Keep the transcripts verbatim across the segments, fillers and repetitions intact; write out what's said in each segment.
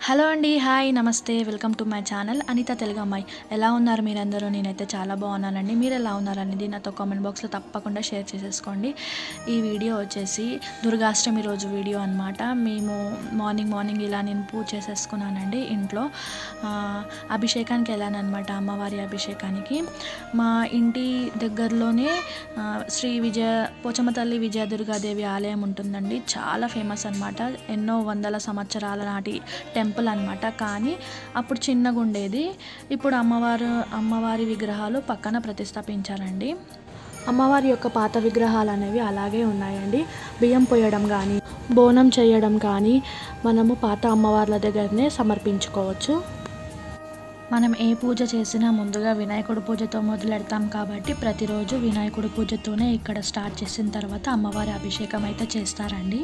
Hello అండి, hi, namaste, welcome to my channel Anitha Telugu అమ్మాయి. ఎలా ఉన్నారు మీరందరూ? నేనైతే చాలా బాగున్నానండి. మీరు ఎలా ఉన్నారనేది నాతో కామెంట్ బాక్స్లో తప్పకుండా షేర్ చేసేసుకోండి. ఈ వీడియో వచ్చేసి దుర్గాష్టమి రోజు వీడియో అనమాట. మేము మార్నింగ్ మార్నింగ్ ఇలా నేను పూజ చేసేసుకున్నానండి ఇంట్లో. అభిషేకానికి వెళ్ళాను అనమాట, అమ్మవారి అభిషేకానికి. మా ఇంటి దగ్గరలోనే శ్రీ విజయ పోచమ్మ తల్లి విజయ దుర్గాదేవి ఆలయం ఉంటుందండి. చాలా ఫేమస్ అనమాట. ఎన్నో వందల సంవత్సరాల నాటి టెంపుల్ అనమాట. కానీ అప్పుడు చిన్నగా ఉండేది. ఇప్పుడు అమ్మవారు అమ్మవారి విగ్రహాలు పక్కన ప్రతిష్ఠాపించారండి. అమ్మవారి యొక్క పాత విగ్రహాలు అనేవి అలాగే ఉన్నాయండి. బియ్యం పోయడం కానీ బోనం చేయడం కానీ మనము పాత అమ్మవార్ల దగ్గరనే సమర్పించుకోవచ్చు. మనం ఏ పూజ చేసినా ముందుగా వినాయకుడి పూజతో మొదలెడతాం కాబట్టి ప్రతిరోజు వినాయకుడి పూజతోనే ఇక్కడ స్టార్ట్ చేసిన తర్వాత అమ్మవారి అభిషేకం అయితే చేస్తారండి.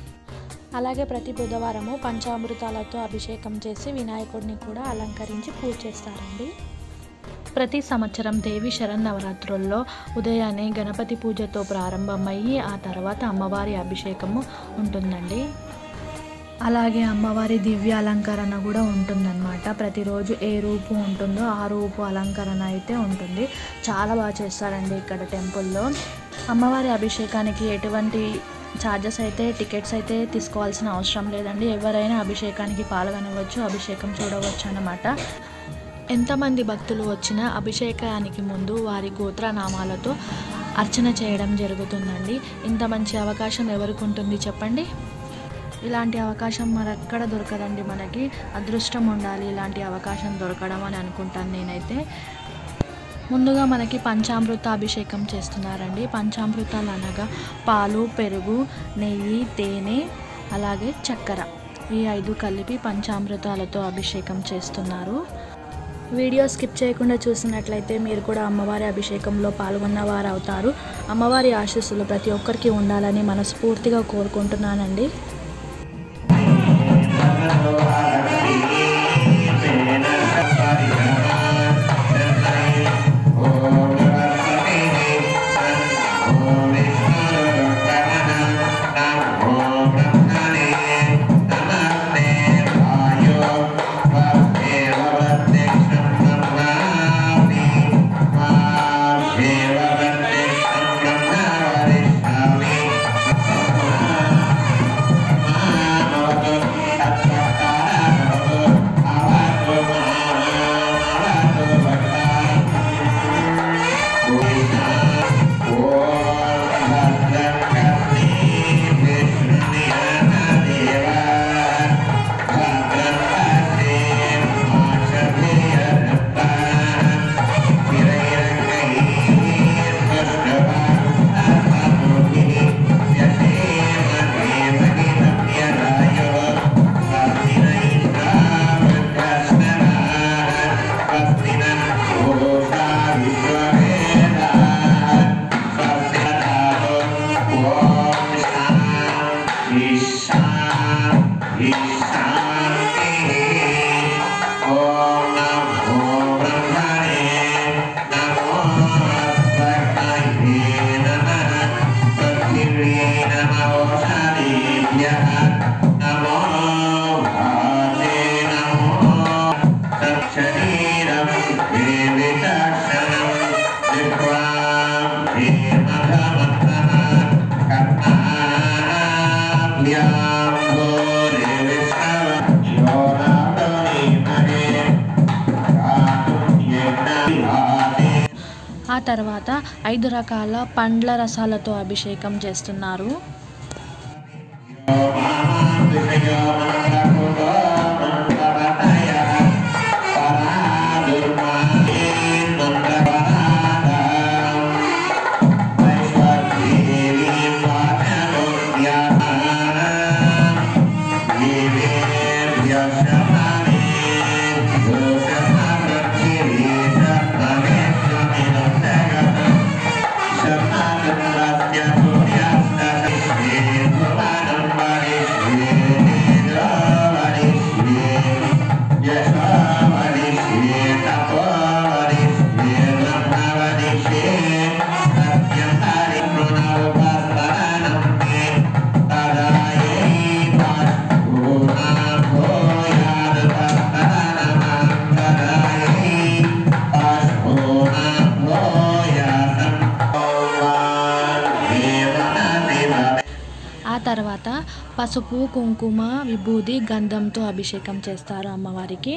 అలాగే ప్రతి బుధవారము పంచామృతాలతో అభిషేకం చేసి వినాయకుడిని కూడా అలంకరించి పూజ చేస్తారండి. ప్రతి సంవత్సరం దేవి శరన్నవరాత్రుల్లో ఉదయాన్నే గణపతి పూజతో ప్రారంభమయ్యి ఆ తర్వాత అమ్మవారి అభిషేకము ఉంటుందండి. అలాగే అమ్మవారి దివ్య అలంకరణ కూడా ఉంటుందన్నమాట. ప్రతిరోజు ఏ రూపు ఉంటుందో ఆ రూపు అలంకరణ అయితే ఉంటుంది. చాలా బాగా చేస్తారండి ఇక్కడ టెంపుల్లో. అమ్మవారి అభిషేకానికి ఎటువంటి ఛార్జెస్ అయితే టికెట్స్ అయితే తీసుకోవాల్సిన అవసరం లేదండి. ఎవరైనా అభిషేకానికి పాల్గొనవచ్చు, అభిషేకం చూడవచ్చు అన్నమాట. ఎంతమంది భక్తులు వచ్చినా అభిషేకానికి ముందు వారి గోత్రనామాలతో అర్చన చేయడం జరుగుతుందండి. ఇంత మంచి అవకాశం ఎవరికి ఉంటుంది చెప్పండి? ఇలాంటి అవకాశం మరెక్కడ దొరకదండి. మనకి అదృష్టం ఉండాలి ఇలాంటి అవకాశం దొరకడం అని అనుకుంటాను నేనైతే. ముందుగా మనకి పంచామృత అభిషేకం చేస్తున్నారండి. పంచామృతాలు అనగా పాలు, పెరుగు, నెయ్యి, తేనె, అలాగే చక్కెర, ఈ ఐదు కలిపి పంచామృతాలతో అభిషేకం చేస్తున్నారు. వీడియో స్కిప్ చేయకుండా చూసినట్లయితే మీరు కూడా అమ్మవారి అభిషేకంలో పాల్గొన్నవారు అవుతారు. అమ్మవారి ఆశీస్సులు ప్రతి ఒక్కరికి ఉండాలని మనస్ఫూర్తిగా కోరుకుంటున్నానండి. ఆ తర్వాత ఐదు రకాల పండ్ల రసాలతో అభిషేకం చేస్తున్నారు. ఆ తర్వాత పసుపు, కుంకుమ, విభూది, గంధంతో అభిషేకం చేస్తారు అమ్మవారికి.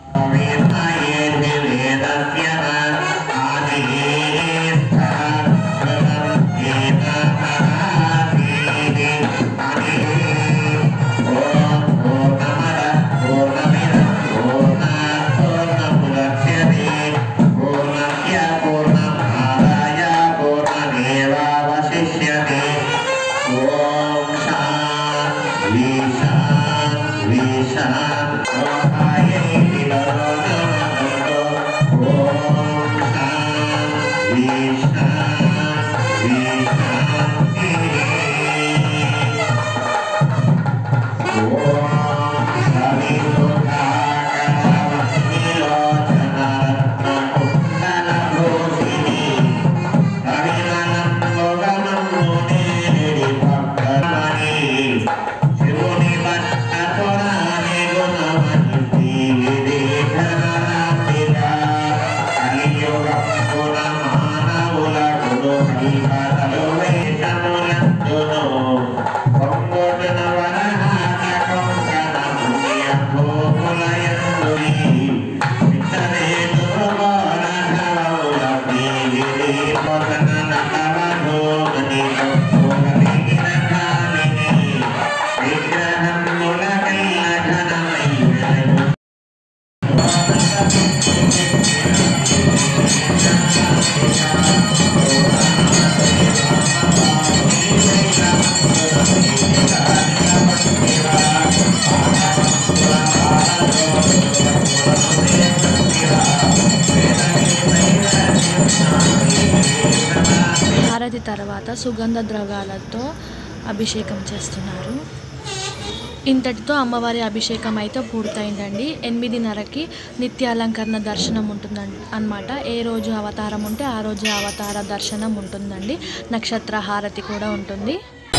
హారతి తర్వాత సుగంధ ద్రవ్యాలతో అభిషేకం చేస్తున్నారు. ఇంతటితో అమ్మవారి అభిషేకం అయితే పూర్తయిందండి. ఎనిమిదిన్నరకి నిత్య అలంకరణ దర్శనం ఉంటుందండి అన్నమాట. ఏ రోజు అవతారం ఉంటే ఆ రోజు అవతార దర్శనం ఉంటుందండి. నక్షత్ర హారతి కూడా ఉంటుంది.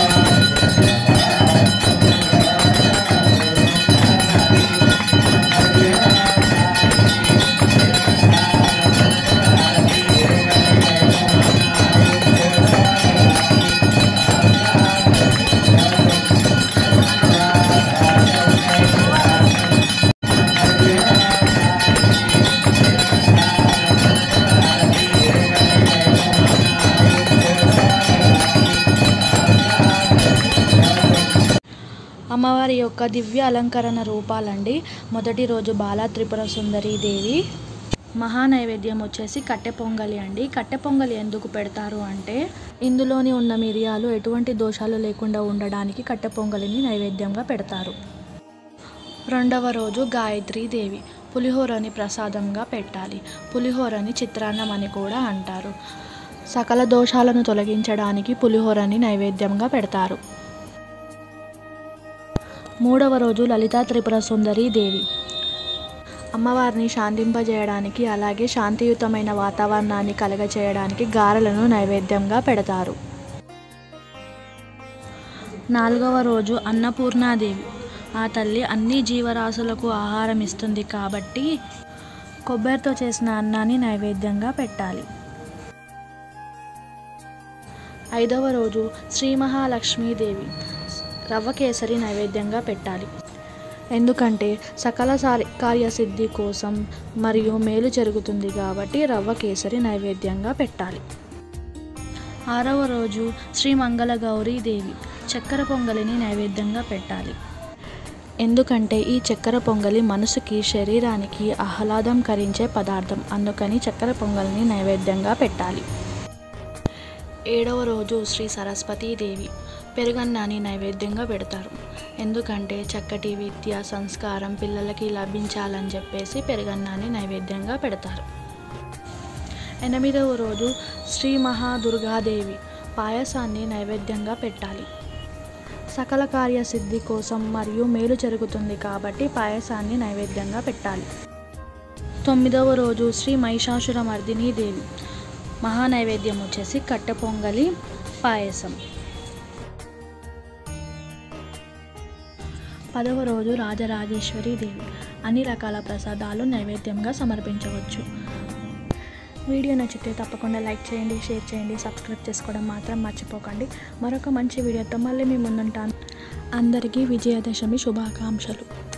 అమ్మవారి యొక్క దివ్య అలంకరణ రూపాలండి. మొదటి రోజు బాలా త్రిపుర సుందరి దేవి. మహా నైవేద్యం వచ్చేసి కట్టె పొంగలి అండి. కట్టె పొంగలి ఎందుకు పెడతారు అంటే ఇందులోని ఉన్న మిరియాలు ఎటువంటి దోషాలు లేకుండా ఉండడానికి కట్టె పొంగలిని నైవేద్యంగా పెడతారు. రెండవ రోజు గాయత్రీ దేవి. పులిహోరని ప్రసాదంగా పెట్టాలి. పులిహోరని చిత్రాన్నం అని కూడా అంటారు. సకల దోషాలను తొలగించడానికి పులిహోరని నైవేద్యంగా పెడతారు. మూడవ రోజు లలితా త్రిపుర సుందరి దేవి. అమ్మవారిని శాంతింపజేయడానికి అలాగే శాంతియుతమైన వాతావరణాన్ని కలగచేయడానికి గారెలను నైవేద్యంగా పెడతారు. నాలుగవ రోజు అన్నపూర్ణాదేవి. ఆ తల్లి అన్ని జీవరాశులకు ఆహారం ఇస్తుంది కాబట్టి కొబ్బరితో చేసిన అన్నాన్ని నైవేద్యంగా పెట్టాలి. ఐదవ రోజు శ్రీ మహాలక్ష్మీదేవి. రవ్వ కేసరి నైవేద్యంగా పెట్టాలి. ఎందుకంటే సకల కార్యసిద్ధి కోసం మరియు మేలు జరుగుతుంది కాబట్టి రవ్వ కేసరి నైవేద్యంగా పెట్టాలి. ఆరవ రోజు శ్రీ మంగళ గౌరీ దేవి. చక్కెర పొంగలిని నైవేద్యంగా పెట్టాలి. ఎందుకంటే ఈ చక్కెర పొంగలి మనసుకి శరీరానికి ఆహ్లాదం కలిగించే పదార్థం. అందుకని చక్కెర పొంగలిని నైవేద్యంగా పెట్టాలి. ఏడవ రోజు శ్రీ సరస్వతీదేవి. పెరుగన్నాన్ని నైవేద్యంగా పెడతారు. ఎందుకంటే చక్కటి విద్య సంస్కారం పిల్లలకి లభించాలని చెప్పేసి పెరుగన్నాన్ని నైవేద్యంగా పెడతారు. ఎనిమిదవ రోజు శ్రీ మహాదుర్గాదేవి. పాయసాన్ని నైవేద్యంగా పెట్టాలి. సకల కార్యసిద్ధి కోసం మరియు మేలు జరుగుతుంది కాబట్టి పాయసాన్ని నైవేద్యంగా పెట్టాలి. తొమ్మిదవ రోజు శ్రీ మహిషాసురమర్దినీ దేవి. మహా నైవేద్యం వచ్చేసి కట్టె పొంగలి, పాయసం. పదవ రోజు రాజరాజేశ్వరి దేవి. అన్ని రకాల ప్రసాదాలు నైవేద్యంగా సమర్పించవచ్చు. వీడియో నచ్చితే తప్పకుండా లైక్ చేయండి, షేర్ చేయండి, సబ్స్క్రైబ్ చేసుకోవడం మాత్రం మర్చిపోకండి. మరొక మంచి వీడియోతో మళ్ళీ మీ ముందుంటాను. అందరికీ విజయదశమి శుభాకాంక్షలు.